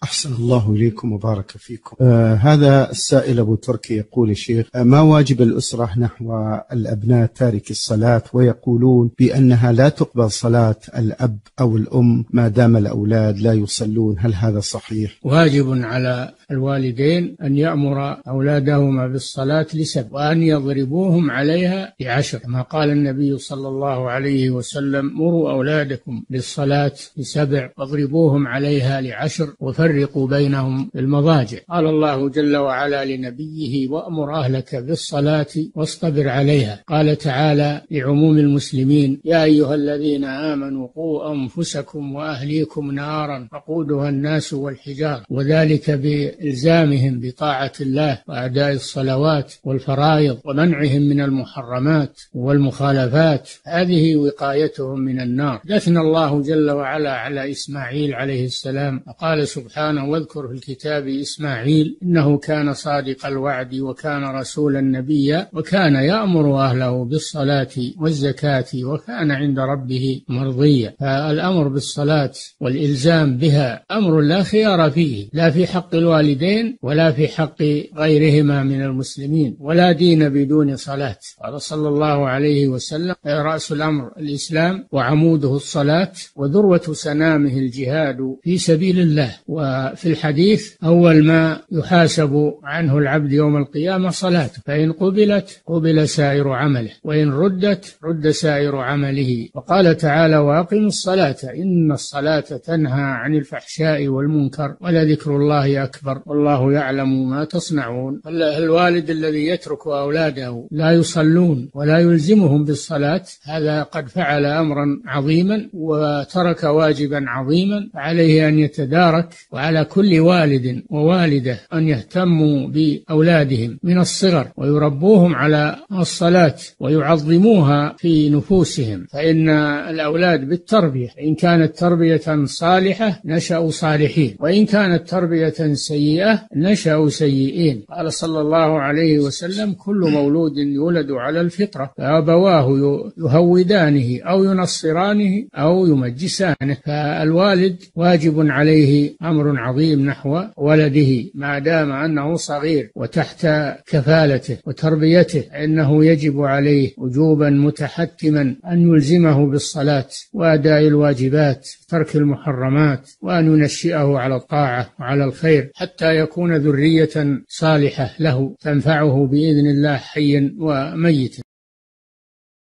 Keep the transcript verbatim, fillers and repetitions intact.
أحسن الله إليكم وبارك فيكم. آه هذا السائل أبو تركي يقول يا شيخ: آه ما واجب الأسرة نحو الأبناء تارك الصلاة، ويقولون بأنها لا تقبل صلاة الأب أو الأم ما دام الأولاد لا يصلون، هل هذا صحيح؟ واجب على الوالدين أن يأمر أولادهما بالصلاة لسبع، وأن يضربوهم عليها لعشر، كما قال النبي صلى الله عليه وسلم: مروا أولادكم بالصلاة لسبع واضربوهم عليها لعشر وفرقوا بينهم بالمضاجع. قال الله جل وعلا لنبيه: وأمر أهلك بالصلاة واصطبر عليها. قال تعالى لعموم المسلمين: يا أيها الذين آمنوا قوا أنفسكم وأهليكم نارا وقودها الناس والحجار، وذلك بإلزامهم بطاعة الله وأداء الصلوات والفرائض ومنعهم من المحرمات والمخالفات، هذه وقايتهم من النار. دثنا الله جل وعلا على إسماعيل عليه السلام، قال سبحانه: واذكر في الكتاب إسماعيل إنه كان صادق الوعد وكان رسولا نبيا وكان يأمر أهله بالصلاة والزكاة وكان عند ربه مرضيا. فالأمر بالصلاة والإلزام بها أمر لا خيار فيه، لا في حق الوالدين ولا في حق غيرهما من المسلمين، ولا دين بدون صلاة. قال صلى الله عليه وسلم: رأس الأمر الإسلام وعموده الصلاة وذروة سنامه الجهاد في سبيل الله. وفي الحديث: أول ما يحاسب عنه العبد يوم القيامة صلاته، فإن قبلت قبل سائر عمله، وإن ردت رد سائر عمله. وقال تعالى: وأقم الصلاة إن الصلاة تنهى عن الفحشاء والمنكر ولذكر الله أكبر والله يعلم ما تصنعون. الوالد الذي يترك أولاده لا يصلون ولا يلزمهم بالصلاة هذا قد فعل أمرا عظيما وترك واجبا عظيما، عليه أن يتدارك، وعلى كل والد ووالدة أن يهتموا بأولادهم من الصغر ويربوهم على الصلاة ويعظموها في نفوسهم، فإن الأولاد بالتربية إن كانت تربية صالحة نشأوا صالحين، وإن كانت تربية سيئة نشأوا سيئين. قال صلى الله عليه وسلم: كل مولود يولد على الفطرة فأبواه يهودانه أو ينصرانه أو يمجسانه. فالوالد واجب عليه أمر عظيم نحو ولده ما دام أنه صغير وتحت كفالته وتربيته، إنه يجب عليه وجوبا متحتما أن يلزمه بالصلاة وأداء الواجبات، ترك المحرمات، وأن ينشئه على الطاعة وعلى الخير حتى يكون ذرية صالحة له تنفعه بإذن الله حيا وميتا.